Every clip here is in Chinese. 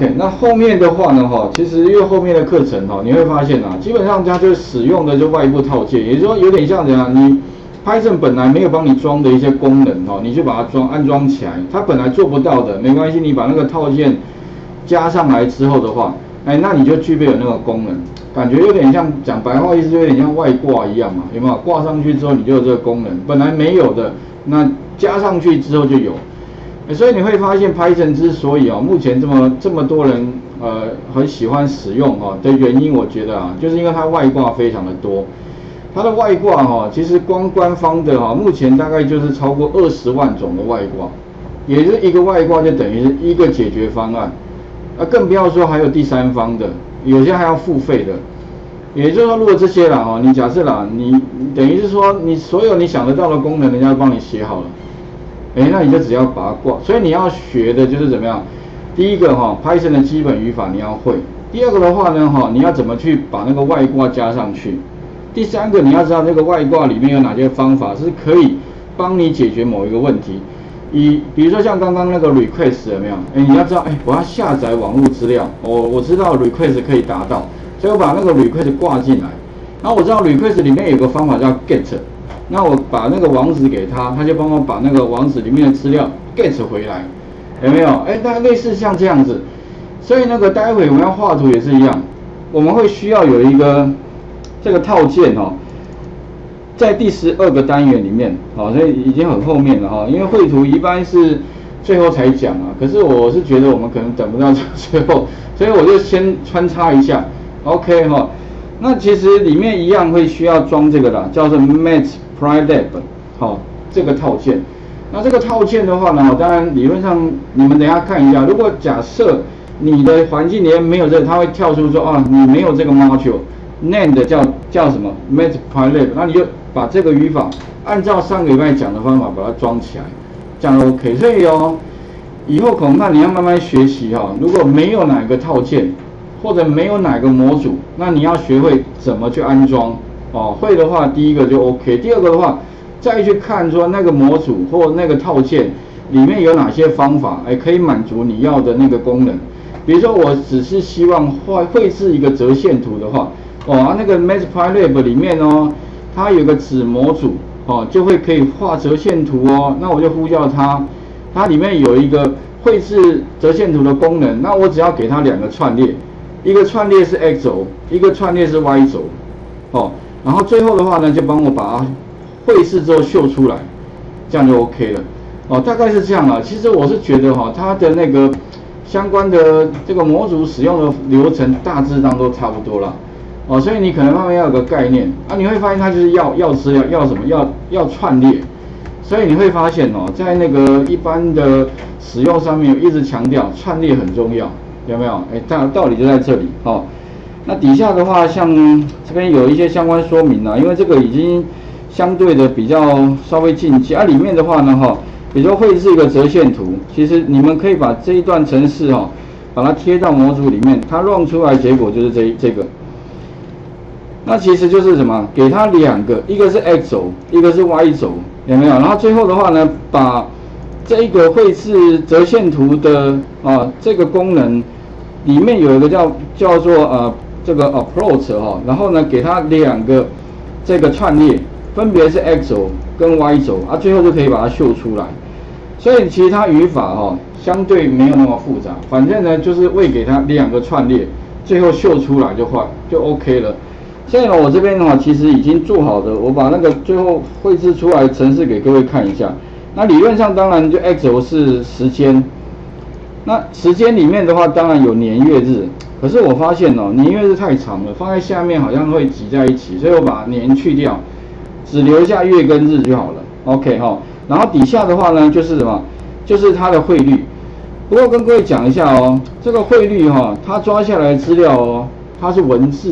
OK， 那后面的话呢，其实因为后面的课程你会发现基本上它就使用的就外部套件，也就是说有点像怎样，你 Python 本来没有帮你装的一些功能你就把它安装起来，它本来做不到的，没关系，你把那个套件加上来之后的话，那你就具备有那个功能，感觉有点像讲白话意思，就有点像外挂一样嘛，有没有？挂上去之后你就有这个功能，本来没有的，那加上去之后就有。所以你会发现 Python 之所以目前这么多人很喜欢使用的原因，我觉得就是因为它外挂非常的多。它的外挂其实光官方的目前大概就是超过20万种的外挂，也就是一个外挂就等于是一个解决方案，更不要说还有第三方的，有些还要付费的。也就是说，如果这些你假设你等于是说你所有你想得到的功能，人家帮你写好了。那你就只要把它挂，所以你要学的就是怎么样？第一个Python 的基本语法你要会，第二个的话呢你要怎么去把那个外挂加上去？第三个你要知道这个外挂里面有哪些方法是可以帮你解决某一个问题。比如说像刚刚那个 request 有没有？你要知道，我要下载网络资料，我知道 request 可以达到，所以我把那个 request 挂进来，然后我知道 request 里面有个方法叫 get。那我把那个网址给他，他就帮我把那个网址里面的资料 get 回来，有没有？大概类似像这样子。所以那个待会我们要画图也是一样，我们会需要有一个这个套件在第12个单元里面所以已经很后面了因为绘图一般是最后才讲可是我是觉得我们可能等不到最后，所以我就先穿插一下 ，OK 那其实里面一样会需要装这个啦，叫做 Matplotlib 这个套件。那这个套件的话呢，当然理论上你们等一下看一下，如果假设你的环境里面没有这个，它会跳出说你没有这个 module，named 叫什么 Matplotlib， 那你就把这个语法按照上个礼拜讲的方法把它装起来，这样 OK。所以以后恐怕你要慢慢学习如果没有哪个套件或者没有哪个模组，那你要学会怎么去安装会的话，第一个就 OK， 第二个的话，再去看说那个模组或那个套件里面有哪些方法，可以满足你要的那个功能。比如说，我只是希望绘制一个折线图的话，那个 Matplotlib 里面它有个子模组就会可以画折线图那我就呼叫它，它里面有一个绘制折线图的功能，那我只要给它2个串列。一个串列是 X 轴，一个串列是 Y 轴，然后最后的话呢，就帮我把它绘制之后秀出来，这样就 OK 了，大概是这样其实我是觉得它的那个相关的这个模组使用的流程大致上都差不多了，所以你可能慢慢要有个概念你会发现它就是要资料，要什么？要串列，所以你会发现在那个一般的使用上面一直强调串列很重要。有没有？道理就在这里那底下的话，像这边有一些相关说明因为这个已经相对的比较稍微进阶里面的话呢比如说绘制一个折线图，其实你们可以把这一段程式把它贴到模组里面，它 run 出来结果就是这个。那其实就是什么？给它2个，一个是 X 轴，一个是 Y 轴，有没有？然后最后的话呢，把这一个绘制折线图的这个功能里面有一个叫做这个 approach 然后呢给它2个这个串列，分别是 X 轴跟 Y 轴最后就可以把它秀出来。所以其实它语法相对没有那么复杂，反正呢就是喂给它2个串列，最后秀出来就 OK 了。现在我这边其实已经做好的，我把那个最后绘制出来的程式给各位看一下。那理论上当然就 X 轴是时间，那时间里面的话当然有年月日，可是我发现年月日太长了，放在下面好像会挤在一起，所以我把年去掉，只留下月跟日就好了。OK 然后底下的话呢就是什么？就是它的汇率。不过跟各位讲一下这个汇率它抓下来的资料它是文字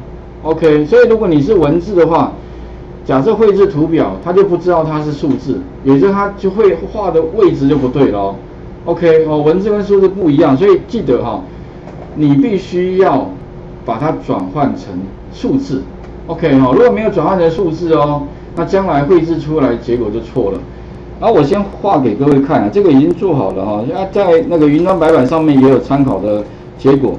OK， 所以如果你是文字的话，假设绘制图表，它就不知道它是数字，也就是它就会画的位置就不对了OK 文字跟数字不一样，所以记得你必须要把它转换成数字 OK 如果没有转换成数字那将来绘制出来结果就错了。然后我先画给各位看这个已经做好了在那个云端白板上面也有参考的结果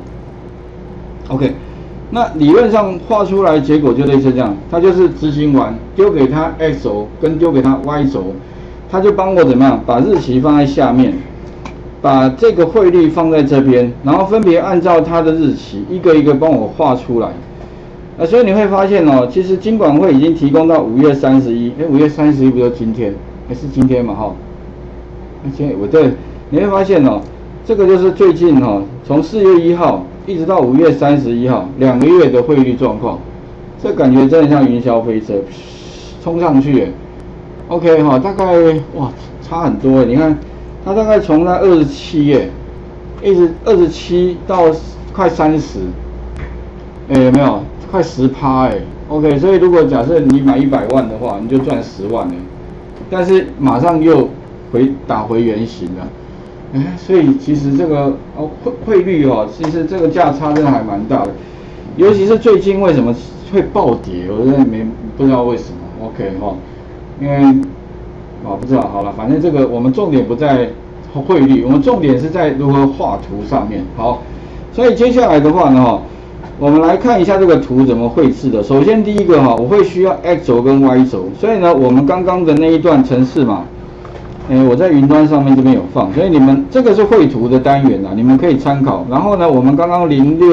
，OK， 那理论上画出来结果就类似这样，它就是执行完丢给它 X 轴跟丢给它 Y 轴，它就帮我怎么样把日期放在下面，把这个汇率放在这边，然后分别按照它的日期一个一个帮我画出来。所以你会发现哦，其实金管会已经提供到5月31，哎，5月31不就今天？是今天嘛，哈。我对，你会发现哦，这个就是最近哦，从4月1号一直到5月31号2个月的汇率状况，这感觉真的像云霄飞车，冲上去 ，OK 哈，大概哇差很多你看，它大概从那27一直27到快30，有没有？快10%OK， 所以如果假设你买100万的话，你就赚10万但是马上又打回原形了，所以其实这个汇率其实这个价差真的还蛮大的，尤其是最近为什么会暴跌，我真的不知道为什么 OK 因为不知道好了，反正这个我们重点不在汇率，我们重点是在如何画图上面。好，所以接下来的话呢我们来看一下这个图怎么绘制的。首先第一个我会需要 X 轴跟 Y 轴，所以呢，我们刚刚的那一段程式嘛，我在云端上面这边有放，所以你们这个是绘图的单元你们可以参考。然后呢，我们刚刚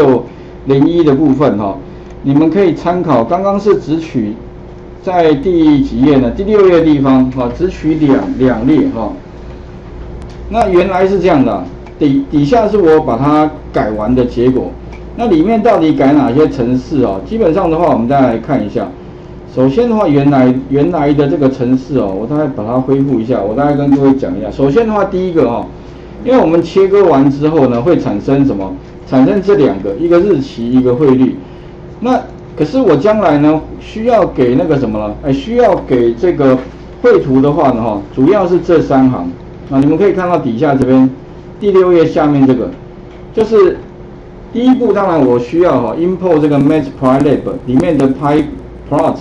0601的部分你们可以参考，刚刚是只取在第几页呢？第6页的地方只取两列那原来是这样的，底下是我把它改完的结果。那里面到底改哪些程式基本上的话，我们再来看一下。首先的话，原来的这个程式我大概把它恢复一下，我大概跟各位讲一下。首先的话，第一个因为我们切割完之后呢，会产生什么？产生这两个，一个日期，一个汇率。那可是我将来呢，需要给那个什么了？需要给这个绘图的话呢，主要是这3行你们可以看到底下这边第6页下面这个，就是第一步，当然我需要import 这个 Matplotlib 里面的 pyplot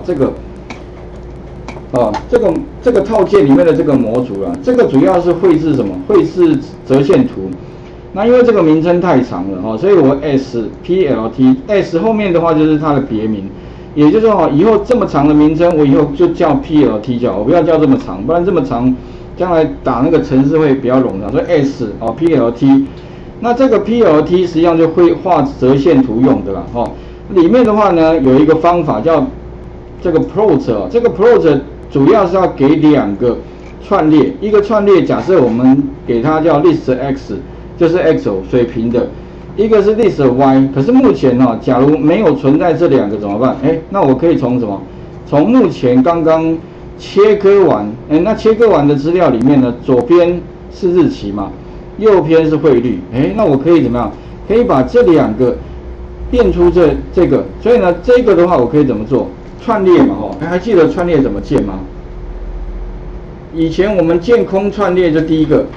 这个套件里面的这个模组这个主要是绘制什么？绘制折线图。那因为这个名称太长了所以我 SPLT S 后面的话就是它的别名，也就是说以后这么长的名称我以后就叫 PLT 就好，我不要叫这么长，不然这么长将来打那个程式会比较冗长，所以 S PLT。那这个 PLT 实际上就会画折线图用的啦里面的话呢有一个方法叫这个 plot 这个 plot 主要是要给2个串列，一个串列假设我们给它叫 list x， 就是 x 轴水平的，一个是 list y。可是目前假如没有存在这2个怎么办？那我可以从什么？从目前刚刚切割完，那切割完的资料里面呢，左边是日期嘛，右边是汇率，那我可以怎么样？可以把这2个变出这个，所以呢，这个的话我可以怎么做？串列嘛，还记得串列怎么建吗？以前我们建空串列就第一个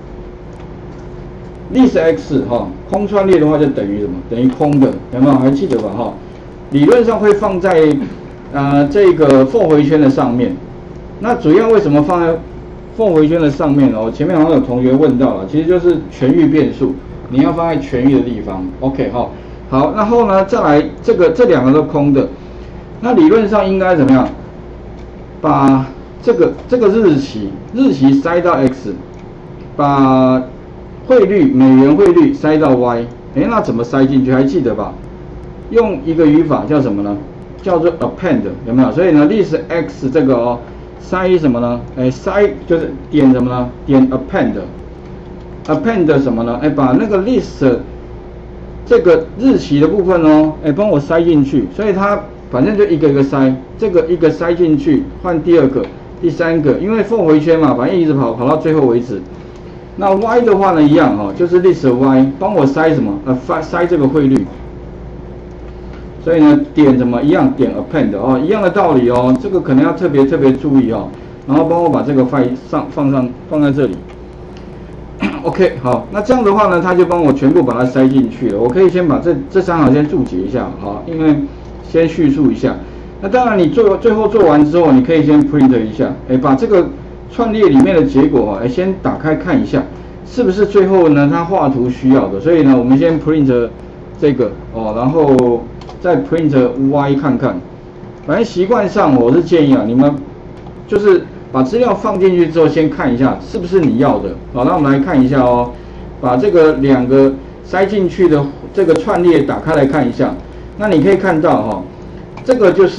，list x 空串列的话就等于什么？等于空的，有没有？还记得吧？理论上会放在这个for回圈的上面。那主要为什么放在for回圈的上面前面好像有同学问到了，其实就是全域变数，你要放在全域的地方。OK 好，然后呢再来这2个都空的，那理论上应该怎么样？把这个日期塞到 x， 把汇率美元汇率塞到 y， 那怎么塞进去？还记得吧？用一个语法叫什么呢？叫做 append， 有没有？所以呢 list x 这个塞什么呢？塞就是点什么呢？点 append 什么呢？把那个 list 这个日期的部分帮我塞进去。所以它反正就一个一个塞，这个一个塞进去，换第2个、第3个，因为for回圈嘛，反正一直跑到最后为止。那 y 的话呢，一样就是 list y 帮我塞什么？塞这个汇率。所以呢，点什么一样，点 append 一样的道理这个可能要特别注意然后帮我把这个放在这里。OK， 好，那这样的话呢，它就帮我全部把它塞进去了。我可以先把这3行先注解一下因为先叙述一下。那当然你最后做完之后，你可以先 print 一下，把这个串列里面的结果先打开看一下。 是不是最后呢它画图需要的？所以呢，我们先 print 这个哦，然后再 print Y 看看。反正习惯上我是建议啊，你们就是把资料放进去之后，先看一下是不是你要的。好，那我们来看一下哦，把这个2个塞进去的这个串列打开来看一下。那你可以看到哈，这个就是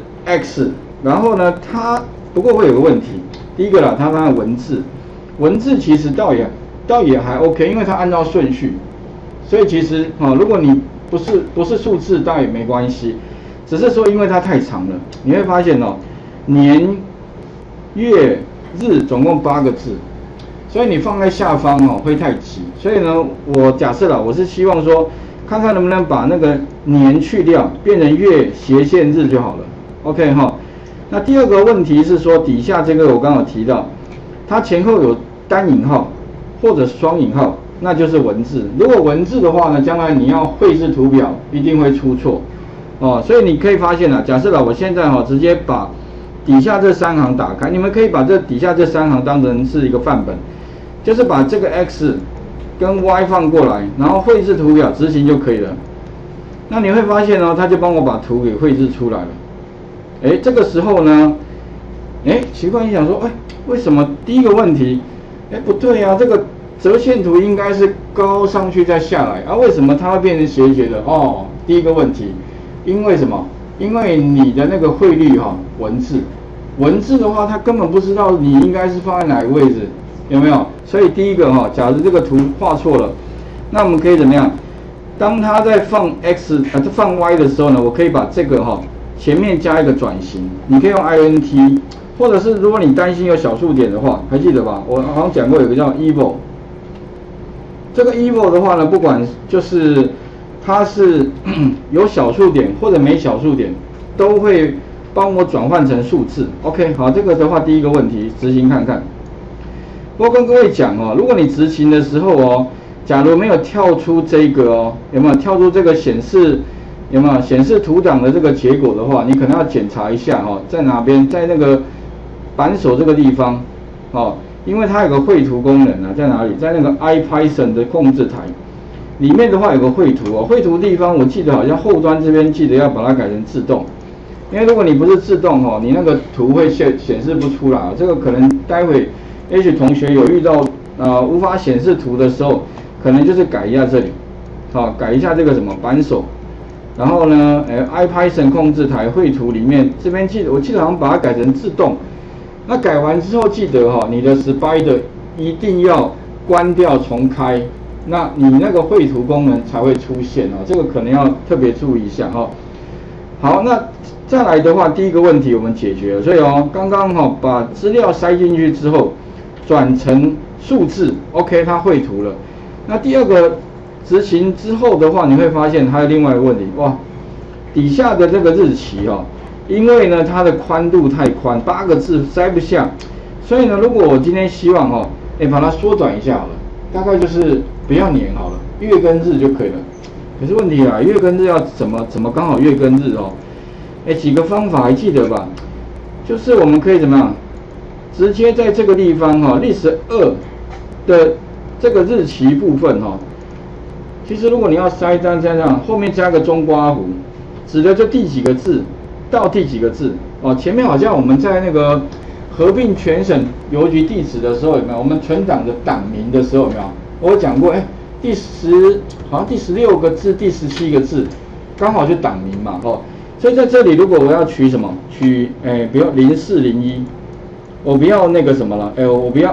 X， 然后呢，它不过会有个问题，第一个啦，它的文字其实倒也还 OK， 因为它按照顺序，所以其实如果你不是数字，倒也没关系。只是说，因为它太长了，你会发现年、月、日总共8个字，所以你放在下方会太急。所以呢，我假设了，我是希望说，看看能不能把那个年去掉，变成月斜线日就好了。OK 哈。那第二个问题是说，底下这个我刚好提到，它前后有单引号或者双引号，那就是文字。如果文字的话呢，将来你要绘制图表一定会出错。所以你可以发现假设我现在直接把底下这3行打开，你们可以把这底下这3行当成是一个范本，就是把这个 X 跟 Y 放过来，然后绘制图表执行就可以了。那你会发现它就帮我把图给绘制出来了。这个时候呢，奇怪，你想说，为什么第一个问题，不对啊，这个折线图应该是高上去再下来啊，为什么它会变成斜斜的？第一个问题。因为什么？因为你的那个汇率文字的话，它根本不知道你应该是放在哪个位置，有没有？所以第一个假如这个图画错了，那我们可以怎么样？当它在放 X 放 Y 的时候呢，我可以把这个前面加一个转型，你可以用 INT， 或者是如果你担心有小数点的话，还记得吧？我好像讲过有个叫 evil， 这个 evil 的话呢，不管就是它是有小数点或者没小数点，都会帮我转换成数字。OK， 好，这个的话第一个问题执行看看。我跟各位讲如果你执行的时候假如没有跳出这个有没有跳出这个显示图档的这个结果的话，你可能要检查一下在哪边，在那个扳手这个地方因为它有个绘图功能在哪里？在那个 IPython 的控制台。里面的话有个绘图绘图地方我记得好像后端这边记得要把它改成自动，因为如果你不是自动你那个图会显示不出来这个可能待会也许同学有遇到无法显示图的时候，可能就是改一下这里，改一下这个什么扳手，然后呢IPython 控制台绘图里面这边我记得好像把它改成自动，那改完之后记得你的 Spider 一定要关掉重开。那你那个绘图功能才会出现这个可能要特别注意一下好，那再来的话，第一个问题我们解决了，所以刚刚把资料塞进去之后，转成数字 ，OK， 它绘图了。那第二个执行之后的话，你会发现还有另外一个问题，哇，底下的这个日期因为呢它的宽度太宽，8个字塞不下，所以呢，如果我今天希望把它缩短一下好了。大概就是不要年好了，月跟日就可以了。可是问题月跟日要怎么刚好月跟日几个方法还记得吧？就是我们可以怎么样，直接在这个地方历史2的这个日期部分其实如果你要塞单这样，后面加个中括弧，指的就第几个字到第几个字前面好像我们在那个。合并全省邮局地址的时候有没有？我们存档的档名的时候有没有？我有讲过，好像第16个字、第17个字，刚好就档名嘛，所以在这里如果我要取什么？取不要0401，我不要那个什么了，我不要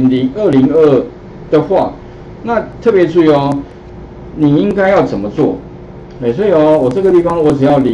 202的话，那特别注意你应该要怎么做？所以我这个地方我只要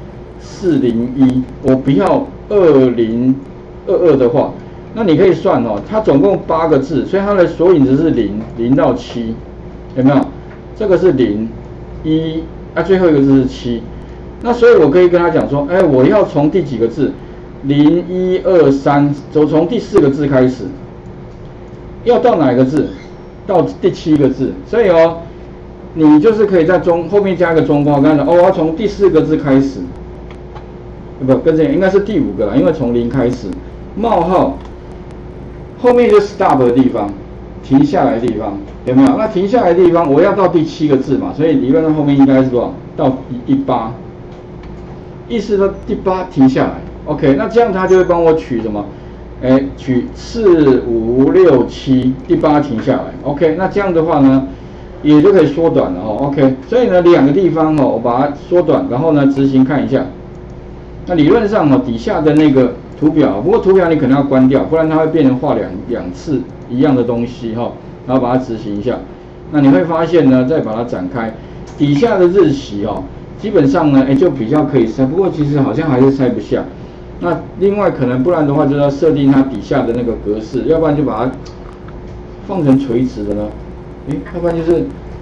0401，我不要2022的话，那你可以算它总共8个字，所以它的索引值是0到7，有没有？这个是0、1，最后一个字是7。那所以我可以跟他讲说，我要从第几个字？0、1、2、3，从第4个字开始，要到哪个字？到第7个字。所以你就是可以在后面加一个中括，我跟他讲我要从第4个字开始，不跟这应该是第5个啦，因为从0开始。冒号后面就 stop 的地方， 停下来的地方，有没有？那停下来的地方，我要到第7个字嘛，所以理论上后面应该是多少？到18，意思说第8停下来。OK， 那这样它就会帮我取什么？取4、5、6、7，第8停下来。OK， 那这样的话呢，也就可以缩短了哦。OK， 所以呢2个地方哦，我把它缩短，然后呢执行看一下。那理论上哦，底下的那个图表，不过图表你可能要关掉，不然它会变成画两次一样的东西哈。然后把它执行一下，那你会发现呢，再把它展开，底下的日期哦，基本上呢，就比较可以塞，不过其实好像还是塞不下。那另外可能不然的话，就要设定它底下的那个格式，要不然就把它放成垂直的呢，要不然就是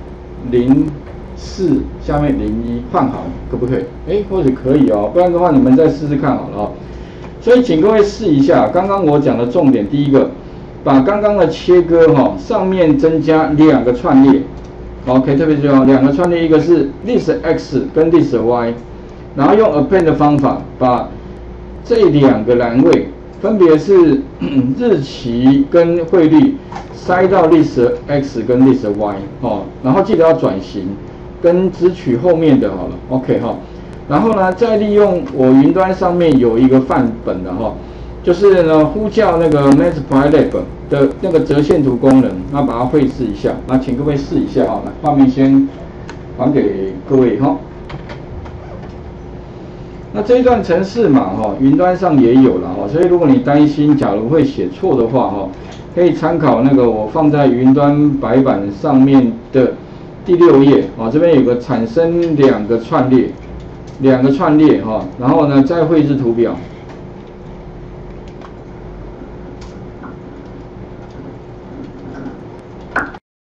04下面01放好，可不可以？或者可以哦，不然的话你们再试试看好了哦。所以请各位试一下，刚刚我讲的重点，第一个，把刚刚的切割上面增加2个串列 ，OK， 特别重要，2个串列，一个是 list X 跟 list Y， 然后用 append 的方法把这2个栏位分别是日期跟汇率塞到 list X 跟 list Y 然后记得要转型跟只取后面的好了 ，OK 然后呢再利用我云端上面有一个范本的就是呢呼叫那个 Matplotlib 的那个折线图功能，那把它绘制一下，那请各位试一下来画面先还给各位那这一段程式嘛云端上也有了所以如果你担心假如会写错的话可以参考那个我放在云端白板上面的第6页这边有个产生2个串列然后呢再绘制图表